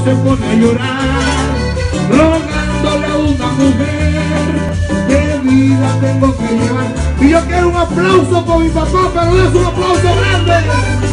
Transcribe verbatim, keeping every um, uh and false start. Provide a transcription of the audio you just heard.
se pone a llorar, rogándole a una mujer qué vida tengo que llevar. Y yo quiero un aplauso por mi papá, pero no es un aplauso grande.